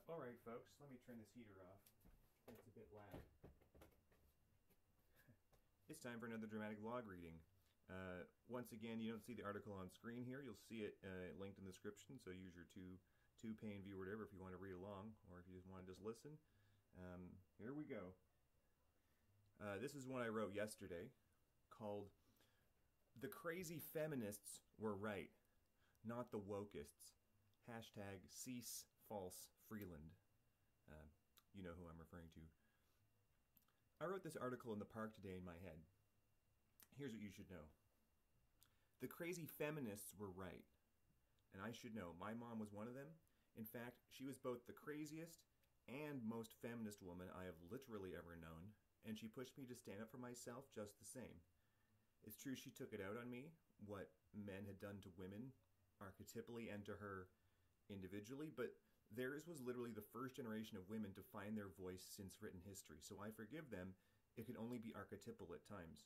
Alright folks, let me turn this heater off. It's a bit loud. It's time for another dramatic log reading. Once again, you don't see the article on screen here. You'll see it linked in the description, so use your two-pane view or whatever if you want to read along, or if you just want to just listen. Here we go. This is one I wrote yesterday, called "The Crazy Feminists Were Right, Not the Wokists." Hashtag cease false Freeland. You know who I'm referring to. I wrote this article in the park today in my head. Here's what you should know. The crazy feminists were right. And I should know, my mom was one of them. In fact, she was both the craziest and most feminist woman I have literally ever known, and she pushed me to stand up for myself just the same. It's true she took it out on me, what men had done to women, archetypally, and to her individually, but theirs was literally the first generation of women to find their voice since written history, so I forgive them. It can only be archetypal at times.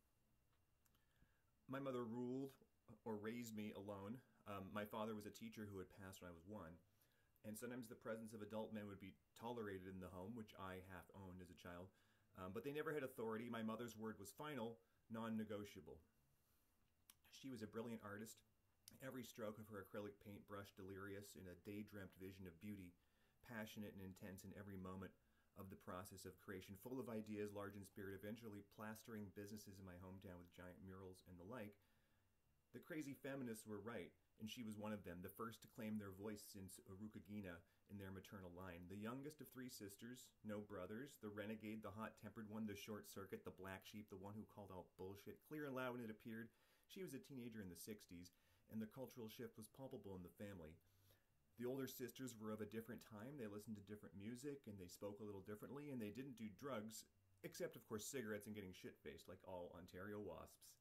My mother ruled or raised me alone. My father was a teacher who had passed when I was 1, and sometimes the presence of adult men would be tolerated in the home, which I half owned as a child, but they never had authority. My mother's word was final, non-negotiable. She was a brilliant artist. Every stroke of her acrylic paintbrush delirious in a day-dreamt vision of beauty, passionate and intense in every moment of the process of creation, full of ideas, large in spirit, eventually plastering businesses in my hometown with giant murals and the like. The crazy feminists were right, and she was one of them, the first to claim their voice since Urukagina in their maternal line. The youngest of 3 sisters, no brothers, the renegade, the hot-tempered one, the short circuit, the black sheep, the one who called out bullshit, clear and loud when it appeared. She was a teenager in the 60s, and the cultural shift was palpable in the family. The older sisters were of a different time. They listened to different music, and they spoke a little differently, and they didn't do drugs, except, of course, cigarettes and getting shit-faced, like all Ontario wasps.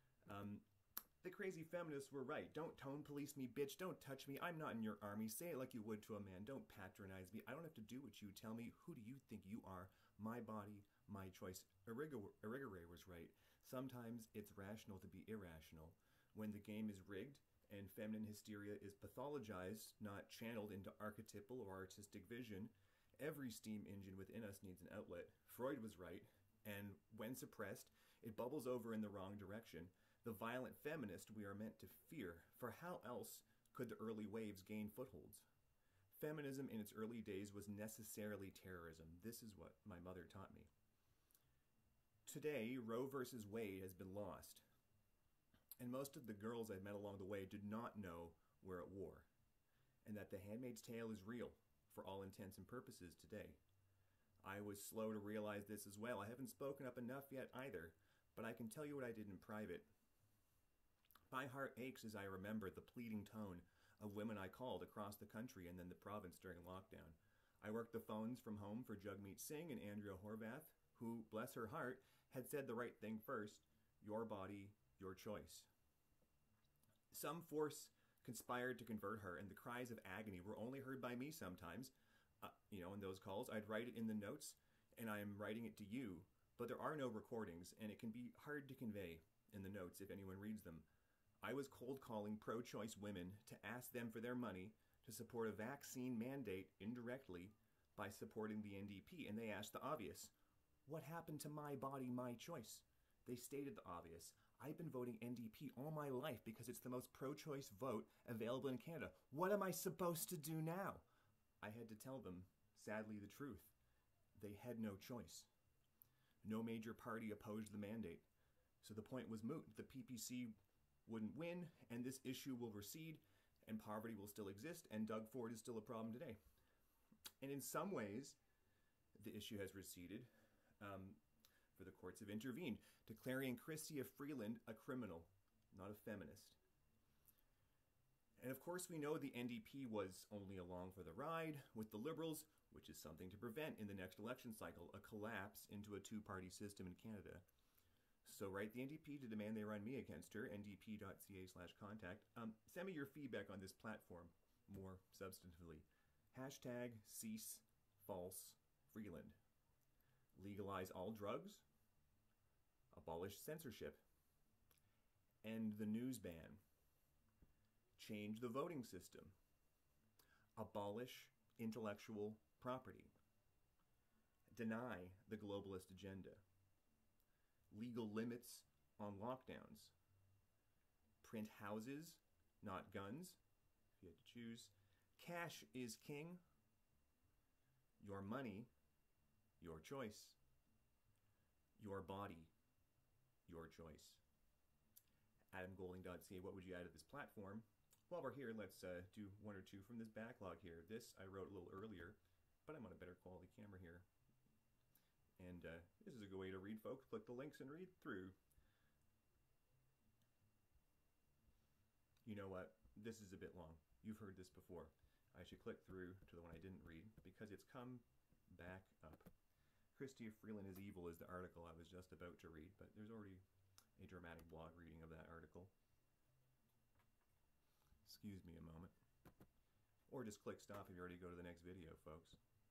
The crazy feminists were right. Don't tone police me, bitch. Don't touch me. I'm not in your army. Say it like you would to a man. Don't patronize me. I don't have to do what you tell me. Who do you think you are? My body, my choice. Irigare was right. Sometimes it's rational to be irrational. When the game is rigged and feminine hysteria is pathologized, not channeled into archetypal or artistic vision, every steam engine within us needs an outlet. Freud was right, and when suppressed, it bubbles over in the wrong direction. The violent feminist we are meant to fear, for how else could the early waves gain footholds? Feminism in its early days was necessarily terrorism. This is what my mother taught me. Today, Roe versus Wade has been lost. And most of the girls I've met along the way did not know we're at war, and that The Handmaid's Tale is real, for all intents and purposes today. I was slow to realize this as well. I haven't spoken up enough yet either, but I can tell you what I did in private. My heart aches as I remember the pleading tone of women I called across the country and then the province during lockdown. I worked the phones from home for Jagmeet Singh and Andrea Horvath, who, bless her heart, had said the right thing first: your body, your choice. Some force conspired to convert her, and the cries of agony were only heard by me sometimes. In those calls, I'd write it in the notes, and I am writing it to you, but there are no recordings, and it can be hard to convey in the notes if anyone reads them. I was cold calling pro-choice women to ask them for their money to support a vaccine mandate indirectly by supporting the NDP, and they asked the obvious: what happened to my body, my choice? They stated the obvious. I've been voting NDP all my life because it's the most pro-choice vote available in Canada. What am I supposed to do now? I had to tell them, sadly, the truth. They had no choice. No major party opposed the mandate, so the point was moot. The PPC wouldn't win, and this issue will recede, and poverty will still exist, and Doug Ford is still a problem today. And in some ways, the issue has receded. For the courts have intervened, declaring Chrystia Freeland a criminal, not a feminist. And of course we know the NDP was only along for the ride with the Liberals, which is something to prevent in the next election cycle, a collapse into a 2-party system in Canada. So write the NDP to demand they run me against her, ndp.ca/contact. Send me your feedback on this platform, more substantively. Hashtag cease false Freeland. Legalize all drugs, abolish censorship, end the news ban, change the voting system, abolish intellectual property, deny the globalist agenda, legal limits on lockdowns, print houses, not guns, if you had to choose, cash is king, your money, your choice, your body, your choice. AdamGolding.ca, what would you add to this platform? While we're here, let's do one or two from this backlog here. This I wrote a little earlier, but I'm on a better quality camera here. And this is a good way to read, folks. Click the links and read through. You know what? This is a bit long. You've heard this before. I should click through to the one I didn't read because it's come back up. Chrystia Freeland is Evil is the article I was just about to read, but there's already a dramatic blog reading of that article. Excuse me a moment. Or just click stop if you already go to the next video, folks.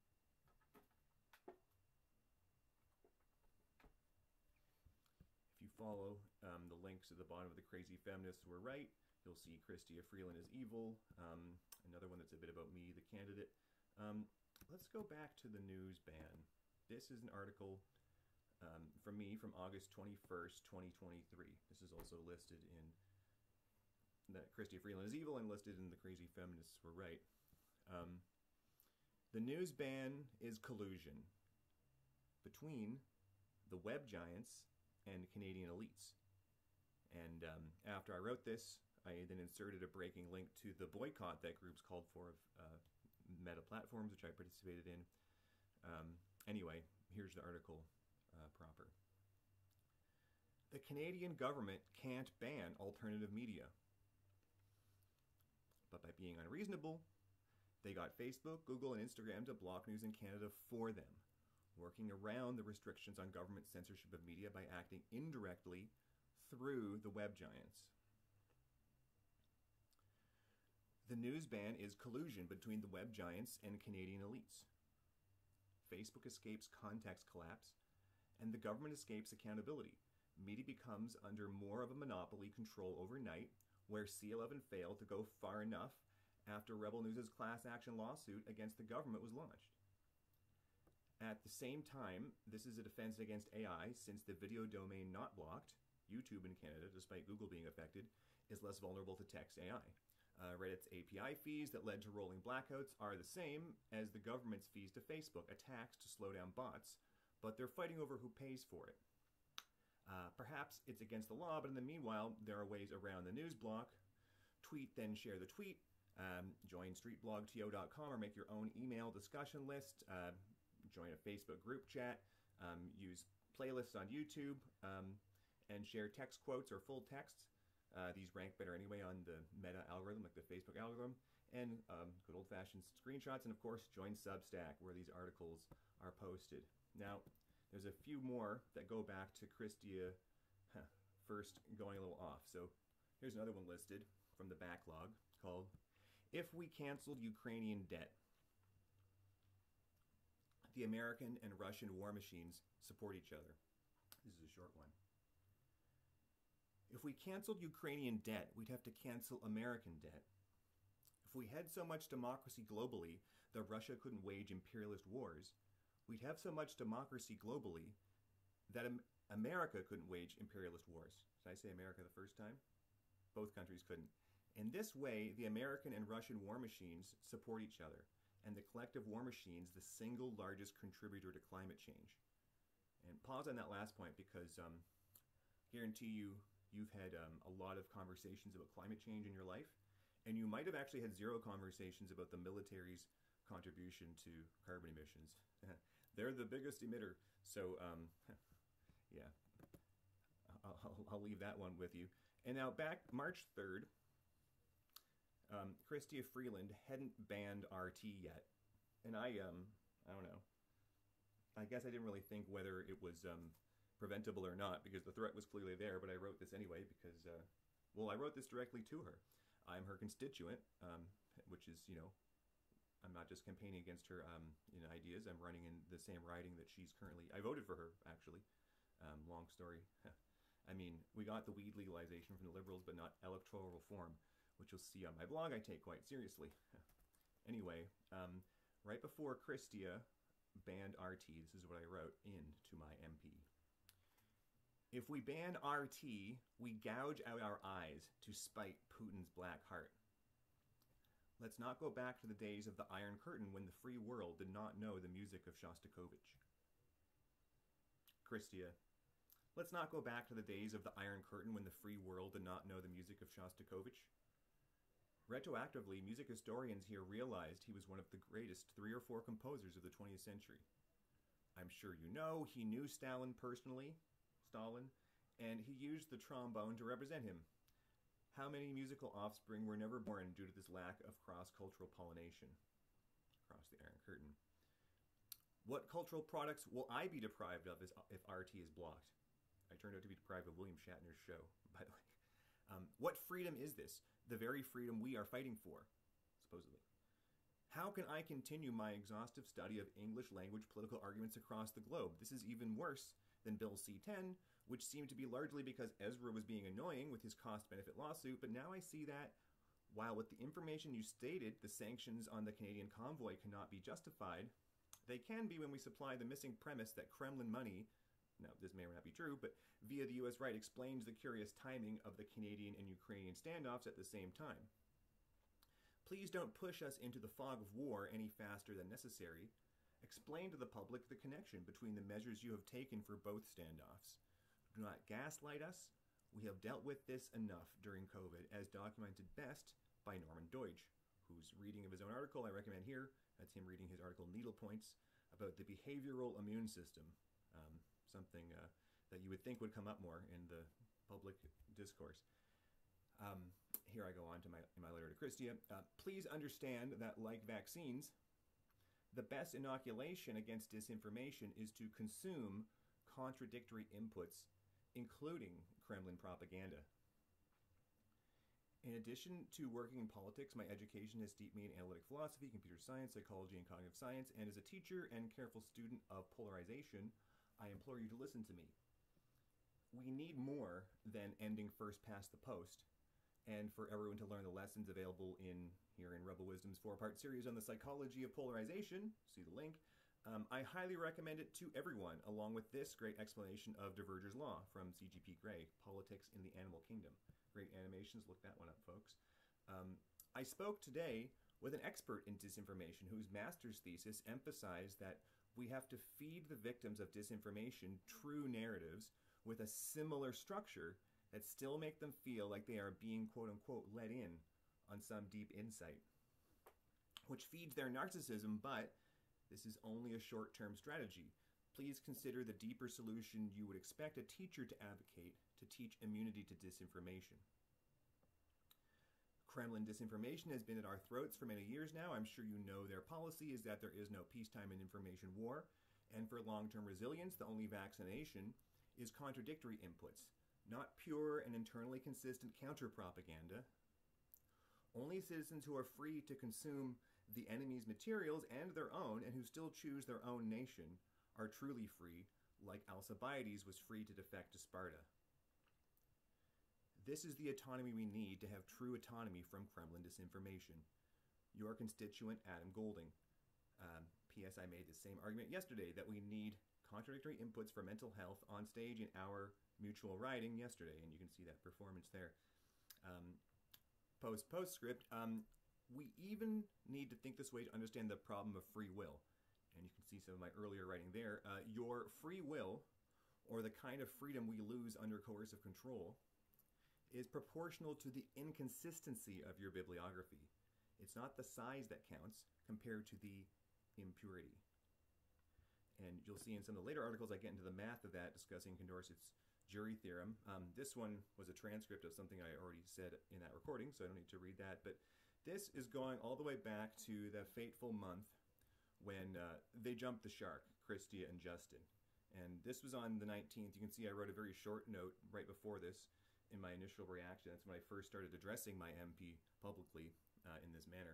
If you follow the links at the bottom of The Crazy Feminists Were Right, you'll see Chrystia Freeland is Evil, another one that's a bit about me, the candidate. Let's go back to the news ban. This is an article from me from August 21st, 2023. This is also listed in that Chrystia Freeland is Evil and listed in The Crazy Feminists Were Right. The news ban is collusion between the web giants and Canadian elites. And after I wrote this, I then inserted a breaking link to the boycott that groups called for of Meta platforms, which I participated in. Anyway, here's the article proper. The Canadian government can't ban alternative media. But by being unreasonable, they got Facebook, Google, and Instagram to block news in Canada for them, working around the restrictions on government censorship of media by acting indirectly through the web giants. The news ban is collusion between the web giants and Canadian elites. Facebook escapes context collapse, and the government escapes accountability. Media becomes under more of a monopoly control overnight, where C11 failed to go far enough after Rebel News' class action lawsuit against the government was launched. At the same time, this is a defense against AI, since the video domain not blocked, YouTube in Canada, despite Google being affected, is less vulnerable to text AI. Reddit's API fees that led to rolling blackouts are the same as the government's fees to Facebook, a tax to slow down bots, but they're fighting over who pays for it. Perhaps it's against the law, but in the meanwhile, there are ways around the news block. Tweet, then share the tweet. Join streetblogto.com or make your own email discussion list. Join a Facebook group chat. Use playlists on YouTube and share text quotes or full texts. These rank better anyway on the Meta algorithm, like the Facebook algorithm. And good old-fashioned screenshots. And of course, join Substack, where these articles are posted. Now, there's a few more that go back to Chrystia first going a little off. So here's another one listed from the backlog called If We Canceled Ukrainian Debt. The American and Russian war machines support each other. This is a short one. If we canceled Ukrainian debt, we'd have to cancel American debt. If we had so much democracy globally that Russia couldn't wage imperialist wars, we'd have so much democracy globally that America couldn't wage imperialist wars. Did I say America the first time? Both countries couldn't. In this way, the American and Russian war machines support each other, and the collective war machines the single largest contributor to climate change. And pause on that last point because guarantee you've had a lot of conversations about climate change in your life, and you might have actually had zero conversations about the military's contribution to carbon emissions. They're the biggest emitter. So, yeah, I'll leave that one with you. And now back March 3rd, Chrystia Freeland hadn't banned RT yet. And I don't know. I guess I didn't really think whether it was preventable or not, because the threat was clearly there, but I wrote this anyway because, well, I wrote this directly to her. I'm her constituent, which is, you know, I'm not just campaigning against her in ideas. I'm running in the same riding that she's currently... I voted for her, actually. Long story. I mean, we got the weed legalization from the Liberals, but not electoral reform, which you'll see on my blog I take quite seriously. Anyway, Right before Chrystia banned RT, this is what I wrote into my MP. If we ban RT, we gouge out our eyes to spite Putin's black heart. Let's not go back to the days of the Iron Curtain when the free world did not know the music of Shostakovich. Chrystia, let's not go back to the days of the Iron Curtain when the free world did not know the music of Shostakovich. Retroactively, music historians here realized he was one of the greatest 3 or 4 composers of the 20th century. I'm sure you know he knew Stalin personally, and he used the trombone to represent him. How many musical offspring were never born due to this lack of cross-cultural pollination across the Iron Curtain? What cultural products will I be deprived of if RT is blocked? I turned out to be deprived of William Shatner's show, by the way. What freedom is this? The very freedom we are fighting for, supposedly. How can I continue my exhaustive study of English language political arguments across the globe? This is even worse than Bill C-10, which seemed to be largely because Ezra was being annoying with his cost-benefit lawsuit, but now I see that, while with the information you stated, the sanctions on the Canadian convoy cannot be justified, they can be when we supply the missing premise that Kremlin money, now this may or may not be true, but via the US right explains the curious timing of the Canadian and Ukrainian standoffs at the same time. Please don't push us into the fog of war any faster than necessary. Explain to the public the connection between the measures you have taken for both standoffs. Do not gaslight us. We have dealt with this enough during COVID, as documented best by Norman Deutsch, whose reading of his own article I recommend here. That's him reading his article Needle Points about the behavioral immune system, something that you would think would come up more in the public discourse. Here I go on to my letter to Chrystia. Please understand that, like vaccines, the best inoculation against disinformation is to consume contradictory inputs, including Kremlin propaganda. In addition to working in politics, my education has steeped me in analytic philosophy, computer science, psychology, and cognitive science, and as a teacher and careful student of polarization, I implore you to listen to me. We need more than ending first past the post, and for everyone to learn the lessons available here in Rebel Wisdom's 4-part series on the psychology of polarization, see the link. I highly recommend it to everyone, along with this great explanation of Diverger's Law from C.G.P. Gray, Politics in the Animal Kingdom. Great animations, look that one up, folks. I spoke today with an expert in disinformation whose master's thesis emphasized that we have to feed the victims of disinformation true narratives with a similar structure that still make them feel like they are being quote-unquote let in on some deep insight, which feeds their narcissism, but this is only a short-term strategy. Please consider the deeper solution you would expect a teacher to advocate to teach immunity to disinformation. Kremlin disinformation has been at our throats for many years now. I'm sure you know their policy is that there is no peacetime and information war, and for long-term resilience, the only vaccination is contradictory inputs, not pure and internally consistent counter-propaganda. Only citizens who are free to consume the enemy's materials and their own, and who still choose their own nation, are truly free, like Alcibiades was free to defect to Sparta. This is the autonomy we need to have true autonomy from Kremlin disinformation. Your constituent, Adam Golding. P.S. I made the same argument yesterday that we need contradictory inputs for mental health on stage in our mutual riding yesterday, and you can see that performance there. Postscript, we even need to think this way to understand the problem of free will. And you can see some of my earlier writing there. Your free will, or the kind of freedom we lose under coercive control, is proportional to the inconsistency of your bibliography. It's not the size that counts compared to the impurity. And you'll see in some of the later articles I get into the math of that, discussing Condorcet's jury theorem. This one was a transcript of something I already said in that recording, so I don't need to read that. But this is going all the way back to the fateful month when they jumped the shark, Chrystia and Justin. And this was on the 19th. You can see I wrote a very short note right before this in my initial reaction. That's when I first started addressing my MP publicly in this manner.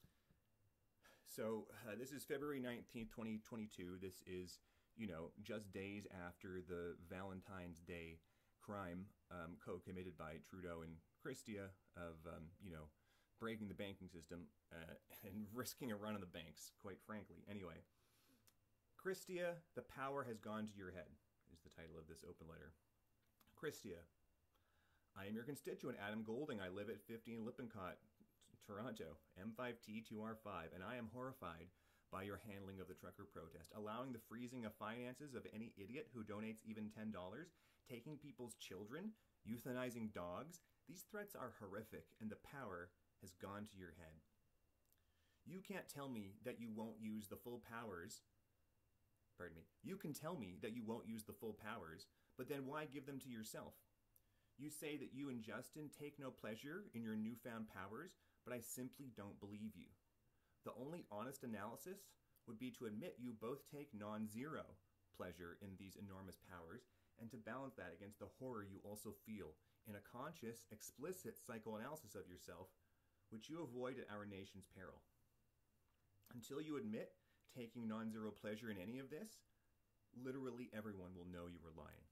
So this is February 19th, 2022. This is, just days after the Valentine's Day crime co-committed by Trudeau and Chrystia of, breaking the banking system and risking a run on the banks, quite frankly. Anyway, Chrystia, the power has gone to your head, is the title of this open letter. Chrystia, I am your constituent, Adam Golding. I live at 15 Lippincott, Toronto, M5T2R5, and I am horrified by your handling of the trucker protest, allowing the freezing of finances of any idiot who donates even $10, taking people's children, euthanizing dogs. These threats are horrific, and the power has gone to your head. You can't tell me that you won't use the full powers. Pardon me. You can tell me that you won't use the full powers, but then why give them to yourself? You say that you and Justin take no pleasure in your newfound powers, but I simply don't believe you. The only honest analysis would be to admit you both take non-zero pleasure in these enormous powers, and to balance that against the horror you also feel in a conscious, explicit psychoanalysis of yourself, which you avoid at our nation's peril. Until you admit taking non-zero pleasure in any of this, literally everyone will know you were lying.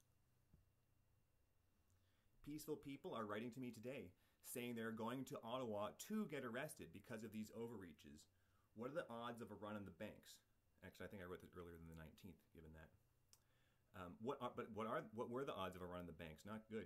Peaceful people are writing to me today, saying they're going to Ottawa to get arrested because of these overreaches. What are the odds of a run on the banks? Actually, I think I wrote this earlier than the 19th, given that. What were the odds of a run on the banks? Not good.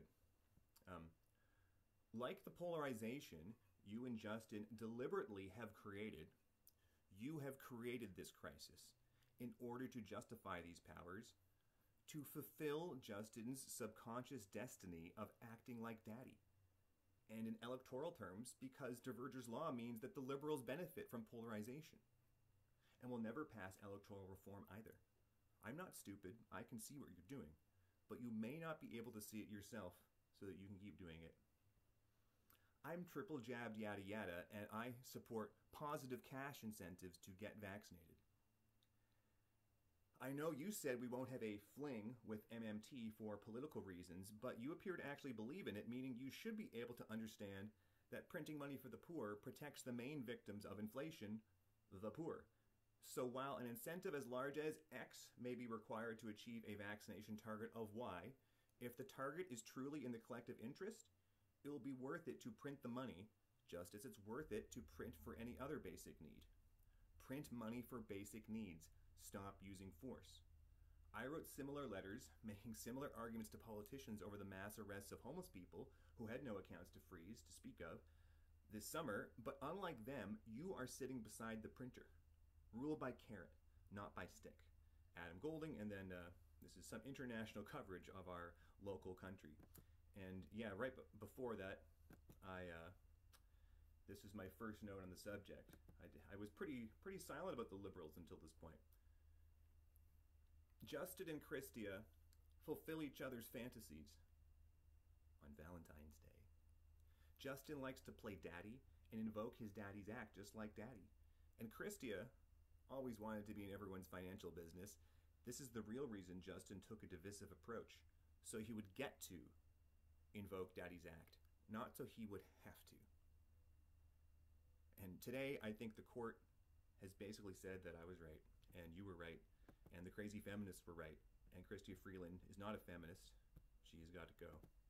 Like the polarization you and Justin deliberately have created, you have created this crisis in order to justify these powers, to fulfill Justin's subconscious destiny of acting like daddy. And in electoral terms, because Diverger's law means that the Liberals benefit from polarization and will never pass electoral reform either. I'm not stupid. I can see what you're doing, but you may not be able to see it yourself so that you can keep doing it. I'm triple jabbed yada yada, and I support positive cash incentives to get vaccinated. I know you said we won't have a fling with MMT for political reasons, but you appear to actually believe in it, meaning you should be able to understand that printing money for the poor protects the main victims of inflation, the poor. So while an incentive as large as X may be required to achieve a vaccination target of Y, if the target is truly in the collective interest, it will be worth it to print the money, just as it's worth it to print for any other basic need. Print money for basic needs. Stop using force. I wrote similar letters, making similar arguments to politicians over the mass arrests of homeless people who had no accounts to freeze, to speak of, this summer, but unlike them, you are sitting beside the printer. Ruled by carrot, not by stick. Adam Golding, and then this is some international coverage of our local country. And yeah, right before that, this is my first note on the subject. I was pretty silent about the Liberals until this point. Justin and Chrystia fulfill each other's fantasies on Valentine's Day. Justin likes to play daddy and invoke his daddy's act just like daddy. And Chrystia always wanted to be in everyone's financial business. This is the real reason Justin took a divisive approach, so he would get to invoke daddy's act, not so he would have to. And today, I think the court has basically said that I was right, and you were right, and the crazy feminists were right, and Chrystia Freeland is not a feminist. She has got to go.